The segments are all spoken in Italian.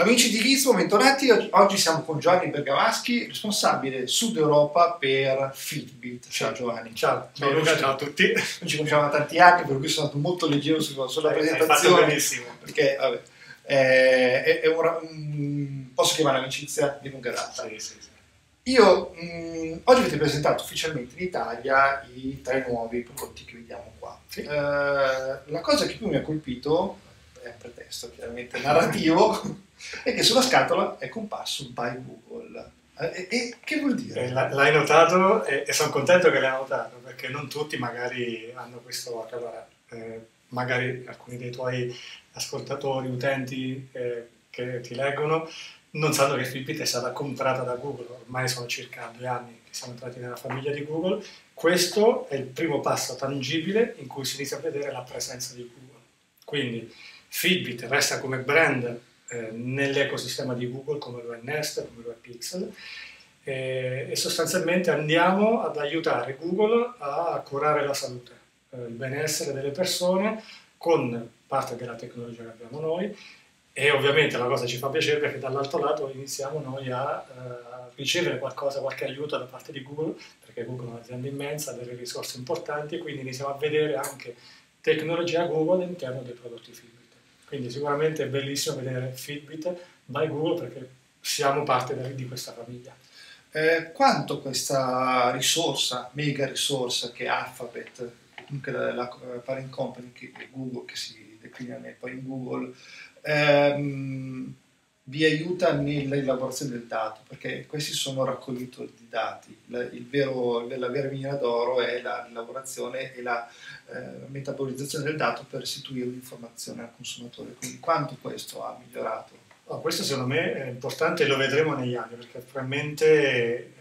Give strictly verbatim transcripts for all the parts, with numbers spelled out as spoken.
Amici di Gizmo, bentornati. Oggi siamo con Giovanni Bergamaschi, responsabile Sud Europa per Fitbit. Ciao Giovanni. Ciao, Beh, Luca, ciao a tutti. Noi ci conosciamo da tanti anni, per cui sono stato molto leggero sulla, sulla Hai, presentazione. hai fatto benissimo. Perché, vabbè, è, è un, un, posso chiamare un'amicizia di lunga data. Sì, sì, sì. Io, mh, oggi avete presentato ufficialmente in Italia i tre nuovi prodotti che vediamo qua. Sì. Uh, la cosa che più mi ha colpito, è un pretesto chiaramente narrativo, è che sulla scatola è comparso by Google. E, e che vuol dire? Eh, l'hai notato e, e sono contento che l'hai notato, perché non tutti magari hanno questo. Allora, eh, magari alcuni dei tuoi ascoltatori, utenti eh, che ti leggono, non sanno che Fitbit è stata comprata da Google. Ormai sono circa due anni che siamo entrati nella famiglia di Google. Questo è il primo passo tangibile in cui si inizia a vedere la presenza di Google. Quindi Fitbit resta come brand eh, nell'ecosistema di Google, come lo è Nest, come lo è Pixel, eh, e sostanzialmente andiamo ad aiutare Google a curare la salute, eh, il benessere delle persone con parte della tecnologia che abbiamo noi. E ovviamente la cosa ci fa piacere perché dall'altro lato iniziamo noi a uh, ricevere qualcosa, qualche aiuto da parte di Google, perché Google è un'azienda immensa, ha delle risorse importanti, e quindi iniziamo a vedere anche tecnologia Google all'interno dei prodotti Fitbit. Quindi sicuramente è bellissimo vedere Fitbit by Google perché siamo parte di questa famiglia. Eh, quanto questa risorsa, mega risorsa che è Alphabet, comunque la, la parent company che è Google, che si declina poi in Google, Ehm, vi aiuta nell'elaborazione del dato, perché questi sono raccoglitori di dati. La, il vero, la vera miniera d'oro è la lavorazione e la eh, metabolizzazione del dato per restituire l'informazione al consumatore. Quindi quanto questo ha migliorato? Oh, questo secondo me è importante e lo vedremo negli anni, perché probabilmente eh,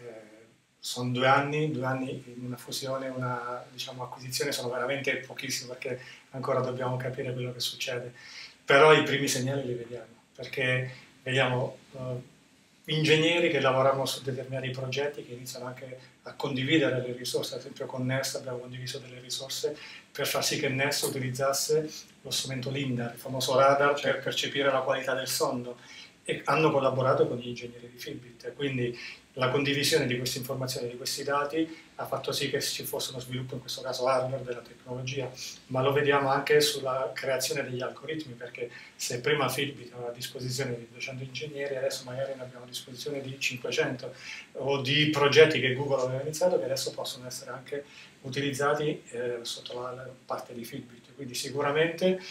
sono due anni, due anni in una fusione, una diciamo, acquisizione, sono veramente pochissimi perché ancora dobbiamo capire quello che succede. Però i primi segnali li vediamo, perché vediamo uh, ingegneri che lavorano su determinati progetti, che iniziano anche a condividere le risorse. Ad esempio con Nest abbiamo condiviso delle risorse per far sì che Nest utilizzasse lo strumento LiDAR, il famoso radar, per percepire la qualità del sonno, e hanno collaborato con gli ingegneri di Fitbit. Quindi la condivisione di queste informazioni, di questi dati, ha fatto sì che ci fosse uno sviluppo, in questo caso hardware, della tecnologia, ma lo vediamo anche sulla creazione degli algoritmi, perché se prima Fitbit aveva a disposizione di duecento ingegneri, adesso magari ne abbiamo a disposizione di cinquecento, o di progetti che Google aveva iniziato che adesso possono essere anche utilizzati eh, sotto la, la parte di Fitbit. Quindi sicuramente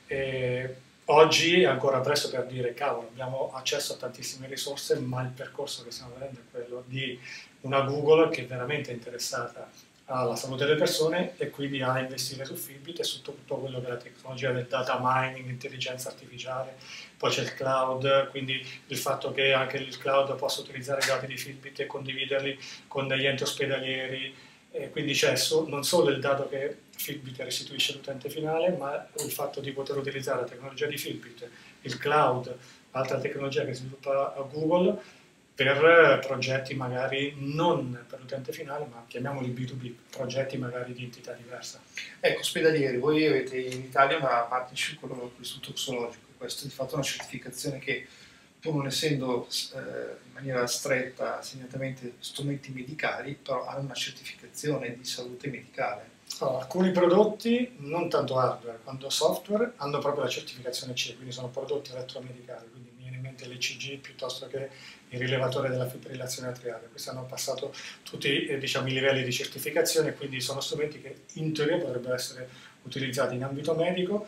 eh, oggi è ancora presto per dire cavolo, abbiamo accesso a tantissime risorse, ma il percorso che stiamo vedendo è quello di una Google che è veramente interessata alla salute delle persone e quindi a investire su Fitbit e su tutto quello che è la tecnologia del data mining, intelligenza artificiale. Poi c'è il cloud, quindi il fatto che anche il cloud possa utilizzare i dati di Fitbit e condividerli con degli enti ospedalieri. E quindi c'è so, non solo il dato che Fitbit restituisce all'utente finale, ma il fatto di poter utilizzare la tecnologia di Fitbit, il cloud, altra tecnologia che sviluppa Google, per progetti magari non per l'utente finale, ma chiamiamoli B due B, progetti magari di entità diversa. Ecco, ospedalieri, voi avete in Italia una partnership con l'Istituto Toxologico, questo è di fatto una certificazione che, pur non essendo eh, in maniera stretta segnatamente strumenti medicali, però hanno una certificazione di salute medicale. Allora, alcuni prodotti, non tanto hardware quanto software, hanno proprio la certificazione C E, quindi sono prodotti elettromedicali, quindi mi viene in mente l'E C G piuttosto che il rilevatore della fibrillazione atriale. Questi hanno passato tutti eh, diciamo, i livelli di certificazione, quindi sono strumenti che in teoria potrebbero essere utilizzati in ambito medico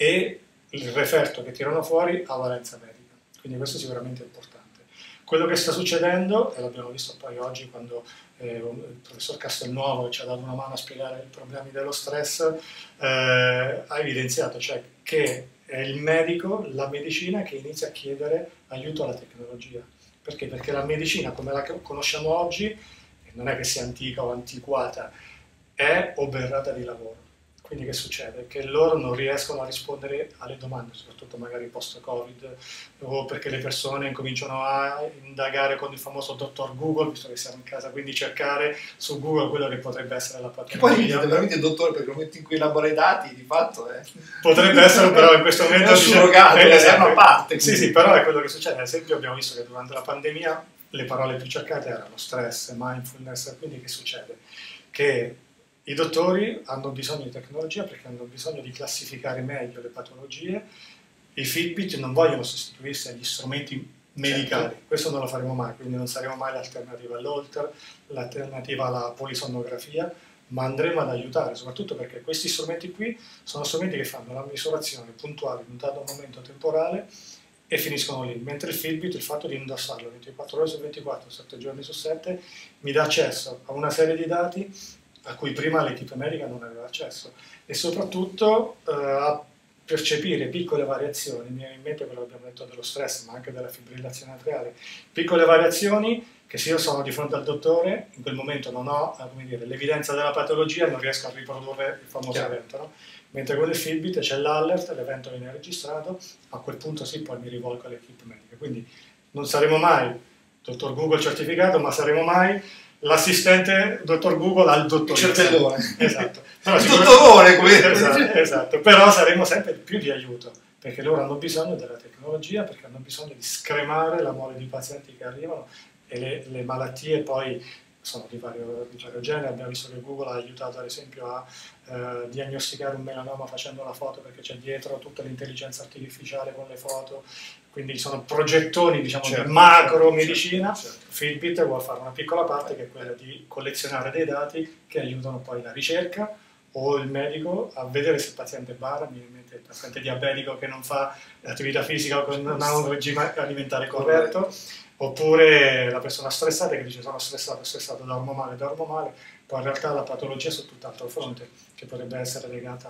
e il referto che tirano fuori ha valenza medica. Quindi questo sicuramente è importante. Quello che sta succedendo, e l'abbiamo visto poi oggi quando eh, il professor Castelnuovo ci ha dato una mano a spiegare i problemi dello stress, eh, ha evidenziato cioè, che è il medico, la medicina che inizia a chiedere aiuto alla tecnologia. Perché? Perché la medicina come la conosciamo oggi, non è che sia antica o antiquata, è oberrata di lavoro. Quindi che succede? Che loro non riescono a rispondere alle domande, soprattutto magari post-Covid, o perché le persone incominciano a indagare con il famoso dottor Google, visto che siamo in casa, quindi cercare su Google quello che potrebbe essere la patologia. Che poi dite veramente il dottore, perché nel momento in cui elabora i dati, di fatto è... Potrebbe essere, però in questo momento... è un surrogato, è, è una parte. Sì, sì, però è quello che succede. Ad esempio abbiamo visto che durante la pandemia le parole più cercate erano stress, mindfulness, quindi che succede? Che i dottori hanno bisogno di tecnologia perché hanno bisogno di classificare meglio le patologie. I Fitbit non vogliono sostituirsi agli strumenti medicali, certo. Questo non lo faremo mai, quindi non saremo mai l'alternativa all'Holter, l'alternativa alla polisonografia, ma andremo ad aiutare, soprattutto perché questi strumenti qui sono strumenti che fanno la misurazione puntuale in un dato momento temporale e finiscono lì, mentre il Fitbit, il fatto di indossarlo ventiquattro ore su ventiquattro, sette giorni su sette, mi dà accesso a una serie di dati a cui prima l'equipe medica non aveva accesso, e soprattutto eh, a percepire piccole variazioni. Mi viene in mente quello che abbiamo detto dello stress, ma anche della fibrillazione atriale, piccole variazioni che se io sono di fronte al dottore, in quel momento non ho l'evidenza della patologia e non riesco a riprodurre il famoso Chiaro. evento, no? Mentre con il Fitbit c'è l'alert, l'evento viene registrato, a quel punto sì, poi mi rivolgo all'equipe medica. Quindi non saremo mai dottor Google certificato, ma saremo mai l'assistente dottor Google al dottor certellone. Esatto. Però il dottorone, come esatto, esatto. Però saremo sempre più di aiuto, perché loro hanno bisogno della tecnologia, perché hanno bisogno di scremare la mole di pazienti che arrivano, e le, le malattie poi sono di vario, di vario genere. Abbiamo visto che Google ha aiutato ad esempio a eh, diagnosticare un melanoma facendo la foto, perché c'è dietro tutta l'intelligenza artificiale con le foto, quindi sono progettoni, diciamo, certo, di macro medicina. Certo, certo. Fitbit vuole fare una piccola parte, che è quella di collezionare dei dati che aiutano poi la ricerca o il medico a vedere se il paziente bara, mi viene in mente il paziente diabetico che non fa attività fisica o non ha un regime alimentare corretto, oppure la persona stressata che dice sono stressato, stressato, dormo male, dormo male, poi in realtà la patologia è su tutt'altro fronte, che potrebbe essere legata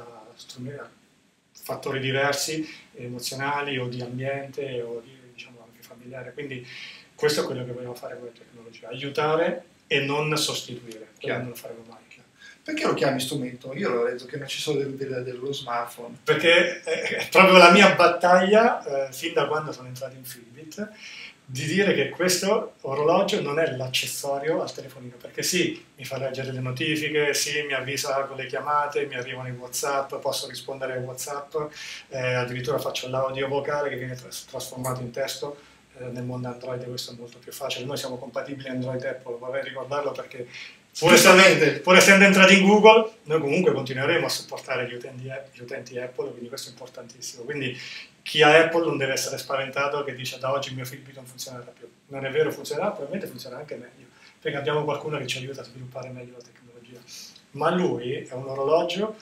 a fattori diversi, emozionali o di ambiente o di, diciamo, anche familiare. Quindi questo è quello che vogliamo fare con le tecnologie, aiutare e non sostituire, quello non lo faremo mai. Perché lo chiami strumento? Io l'ho detto che non ci sono del, del, dello smartphone. Perché è proprio la mia battaglia, eh, fin da quando sono entrato in Fitbit, di dire che questo orologio non è l'accessorio al telefonino, perché sì, mi fa leggere le notifiche, sì, mi avvisa con le chiamate, mi arrivano i WhatsApp, posso rispondere ai WhatsApp, eh, addirittura faccio l'audio vocale che viene tras trasformato in testo. Eh, nel mondo Android questo è molto più facile, noi siamo compatibili Android Apple, vorrei ricordarlo perché pur essendo, pur essendo entrati in Google, noi comunque continueremo a supportare gli utenti, gli utenti Apple, quindi questo è importantissimo. Quindi chi ha Apple non deve essere spaventato che dice da oggi il mio Fitbit non funzionerà più. Non è vero, funzionerà, probabilmente funzionerà anche meglio, perché abbiamo qualcuno che ci aiuta a sviluppare meglio la tecnologia. Ma lui è un orologio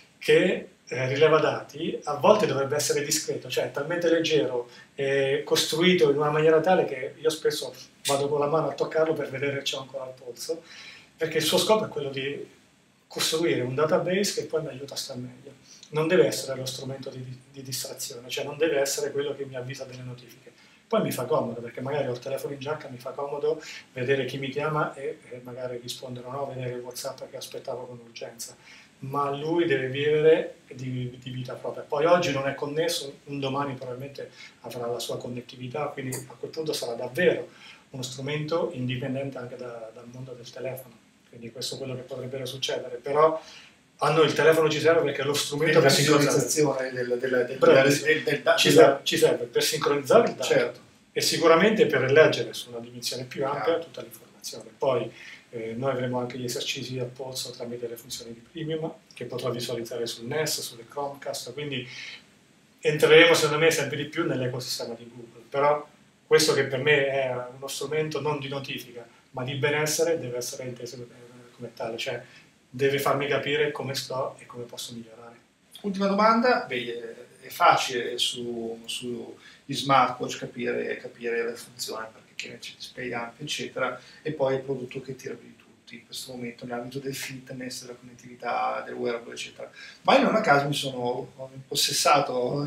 che eh, rileva dati, a volte dovrebbe essere discreto, cioè è talmente leggero e costruito in una maniera tale che io spesso vado con la mano a toccarlo per vedere se c'è ancora il polso, perché il suo scopo è quello di costruire un database che poi mi aiuta a stare meglio. Non deve essere lo strumento di, di distrazione, cioè non deve essere quello che mi avvisa delle notifiche. Poi mi fa comodo, perché magari ho il telefono in giacca, mi fa comodo vedere chi mi chiama e, e magari rispondere o no, vedere il WhatsApp che aspettavo con urgenza. Ma lui deve vivere di, di vita propria. Poi oggi non è connesso, un domani probabilmente avrà la sua connettività, quindi a quel punto sarà davvero uno strumento indipendente anche da, dal mondo del telefono. Quindi questo è quello che potrebbe succedere, però a noi il telefono ci serve perché è lo strumento per sincronizzazione del, del, del, del, del, del, del ci, serve, ci serve per sincronizzare il dato, certo, e sicuramente per leggere su una dimensione più ampia tutta l'informazione. Poi eh, noi avremo anche gli esercizi al polso tramite le funzioni di Premium che potrò visualizzare sul N E S, sulle Chromecast, quindi entreremo secondo me sempre di più nell'ecosistema di Google. Però questo, che per me è uno strumento non di notifica ma di benessere, deve essere inteso come tale, cioè deve farmi capire come sto e come posso migliorare. Ultima domanda. Beh, è facile sugli su smartwatch capire, capire la funzione, perché c'è il display ampio eccetera, e poi il prodotto che tira più di tutti in questo momento nell'ambito del fitness, della connettività, del wearable eccetera. Ma io non a caso mi sono impossessato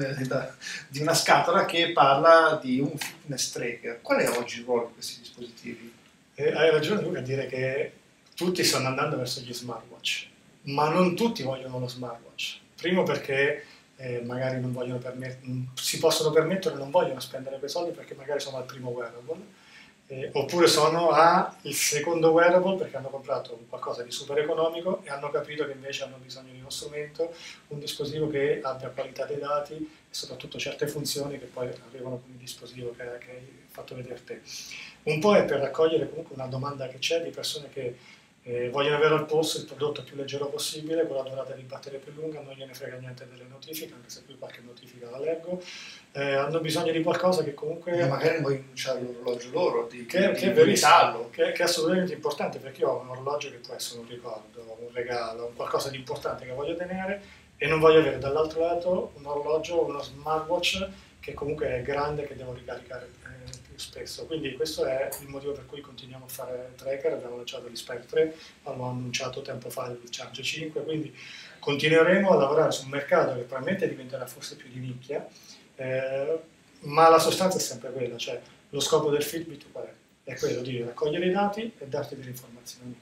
di una scatola che parla di un fitness tracker. Qual è oggi il ruolo di questi dispositivi? Eh, hai ragione Luca a dire che tutti stanno andando verso gli smartwatch, ma non tutti vogliono lo smartwatch. Primo perché eh, magari non vogliono si possono permettere, non vogliono spendere quei soldi perché magari sono al primo wearable, eh, oppure sono al secondo wearable perché hanno comprato qualcosa di super economico e hanno capito che invece hanno bisogno di uno strumento, un dispositivo che abbia qualità dei dati e soprattutto certe funzioni che poi arrivano con il dispositivo che, che hai fatto vedere te. Un po' è per raccogliere comunque una domanda che c'è di persone che Eh, vogliono avere al polso il prodotto più leggero possibile, con la durata di batteria più lunga, non gliene frega niente delle notifiche, anche se qui qualche notifica la leggo, eh, hanno bisogno di qualcosa che comunque... Ma magari vuoi annunciare l'orologio loro, di, che, di, che, è di metallo. Che, che è assolutamente importante, perché io ho un orologio che può essere un ricordo, un regalo, qualcosa di importante che voglio tenere e non voglio avere dall'altro lato un orologio, uno smartwatch che comunque è grande, che devo ricaricare eh, più spesso. Quindi questo è il motivo per cui continuiamo a fare tracker. Abbiamo lanciato l'Inspire tre, abbiamo annunciato tempo fa il Charge cinque, quindi continueremo a lavorare su un mercato che probabilmente diventerà forse più di nicchia, eh, ma la sostanza è sempre quella, cioè lo scopo del Fitbit qual è? È quello di raccogliere i dati e darti delle informazioni.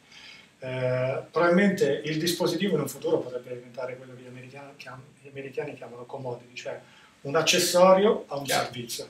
Eh, probabilmente il dispositivo in un futuro potrebbe diventare quello che gli americani, chiam- gli americani chiamano commodity, cioè un accessorio a un Chiaro. servizio.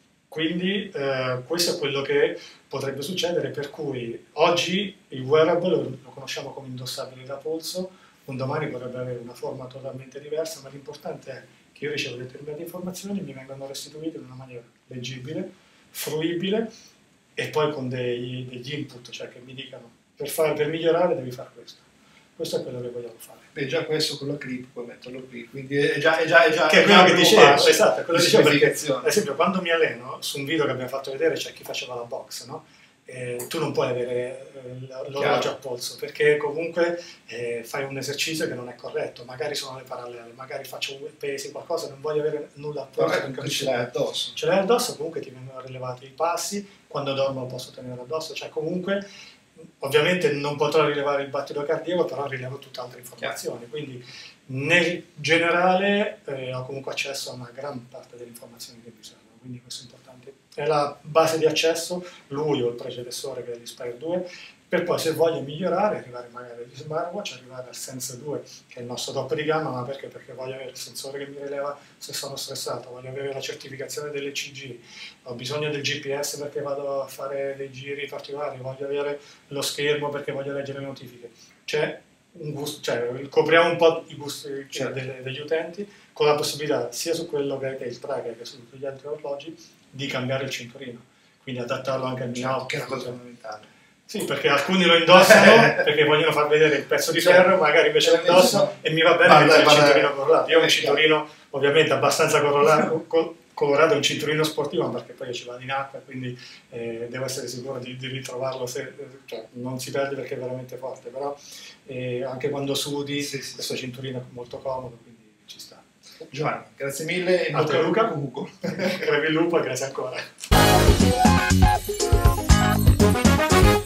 Quindi eh, questo è quello che potrebbe succedere, per cui oggi il wearable lo, lo conosciamo come indossabile da polso, un domani potrebbe avere una forma totalmente diversa, ma l'importante è che io ricevo determinate informazioni, mi vengono restituite in una maniera leggibile, fruibile e poi con dei, degli input, cioè che mi dicano per, fare, per migliorare devi fare questo. Questo è quello che vogliamo fare. Beh, già questo con la clip puoi metterlo qui, quindi è già, è già, è già che è quello che dicevo, esatto, è quello che dicevo, perché ad esempio quando mi alleno, su un video che abbiamo fatto vedere c'è chi faceva la box, no? Eh, tu non puoi avere eh, l'orologio a polso, perché comunque eh, fai un esercizio che non è corretto, magari sono le parallele, magari faccio pesi, qualcosa, non voglio avere nulla a polso. Però ce l'hai addosso. Ce l'hai addosso, comunque ti vengono rilevati i passi, quando dormo lo posso tenere addosso, cioè comunque ovviamente non potrò rilevare il battito cardiaco, però rilevo tutte altre informazioni, quindi nel generale eh, ho comunque accesso a una gran parte delle informazioni che mi servono, quindi questo è importante. È la base di accesso, lui o il predecessore che è l'Inspire due, per poi se voglio migliorare, arrivare magari agli smartwatch, arrivare al Sense due, che è il nostro top di gamma, ma perché? Perché voglio avere il sensore che mi rileva se sono stressato, voglio avere la certificazione dell'E C G, ho bisogno del G P S perché vado a fare dei giri particolari, voglio avere lo schermo perché voglio leggere le notifiche. C'è un gusto, cioè copriamo un po' i gusti certo. delle, degli utenti, con la possibilità sia su quello che è il tracker che su tutti gli altri orologi di cambiare il cinturino, quindi adattarlo anche al ginocchio. Che è una cosa fondamentale. Sì, perché alcuni lo indossano perché vogliono far vedere il pezzo di ferro, magari invece lo indosso e mi va bene guarda, mettere il guarda, cinturino colorato. Io ho un eh, cinturino ovviamente abbastanza colorato, colorato, è un cinturino sportivo, ma perché poi io ci vado in acqua, quindi eh, devo essere sicuro di, di ritrovarlo, se, cioè, non si perde perché è veramente forte, però eh, anche quando sudi sì, sì, questo cinturino è molto comodo, quindi ci sta. Giovanni, grazie mille e a te Luca, Ugo. Crepi il lupo e grazie ancora.